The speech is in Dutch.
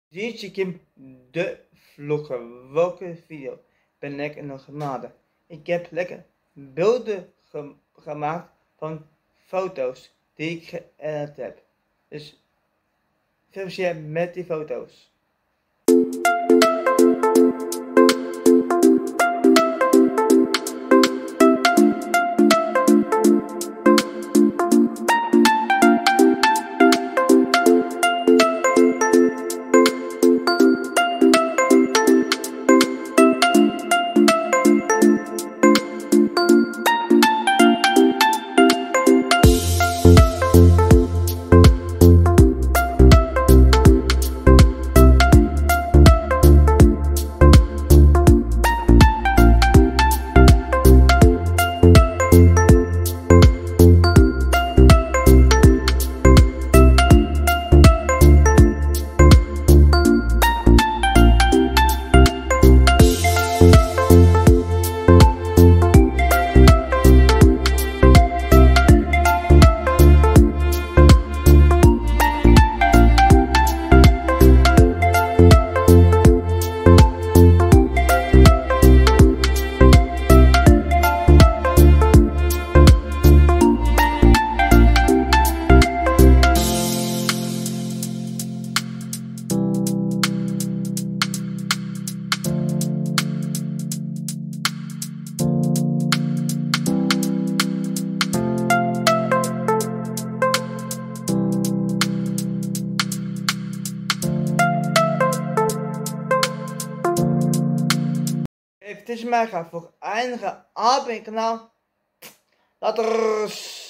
DJ Kim, de vlogger. Welke video ben ik nog gemaakt? Ik heb lekker beelden gemaakt van foto's die ik geëdit heb. Dus veel plezier met die foto's. Het is mij gaan voor eindigen op mijn kanaal. Later.